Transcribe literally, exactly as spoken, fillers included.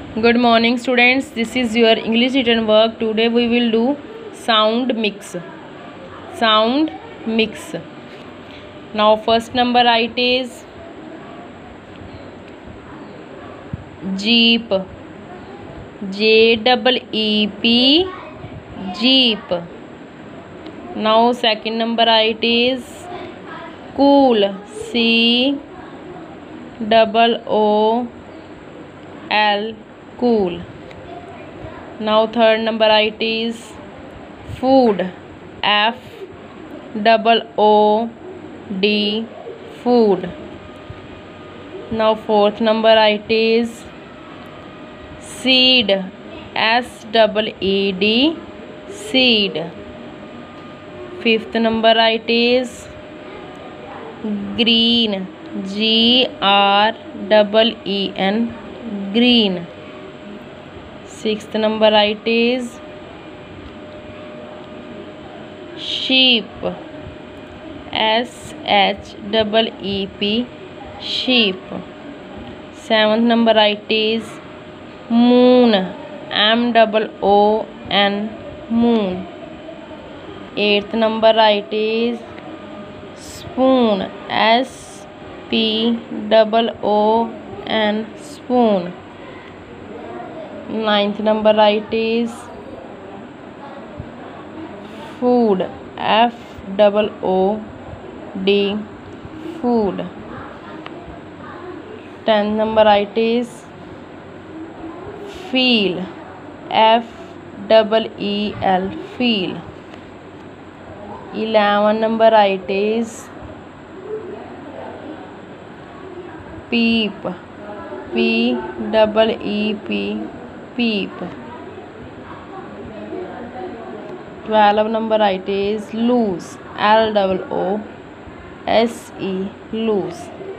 Good morning students, this is your English written work. Today we will do sound mix. Sound mix. Now first number it is Jeep. J double E P Jeep. Now second number it is cool. C double O L cool. Now third number it is food. F double O D food. Now fourth number it is seed. S double E D seed. Fifth number it is green. G R double E N green. Sixth number it is sheep. S H double E P sheep. Seventh number it is moon. M double O N moon. Eighth number it is spoon. S P double O N spoon. Ninth number it is food. F double O D food. Tenth number it is feel. F double E L feel. Eleven number it is peep. P double E P peep. Twelve number it is lose. L double O S E lose.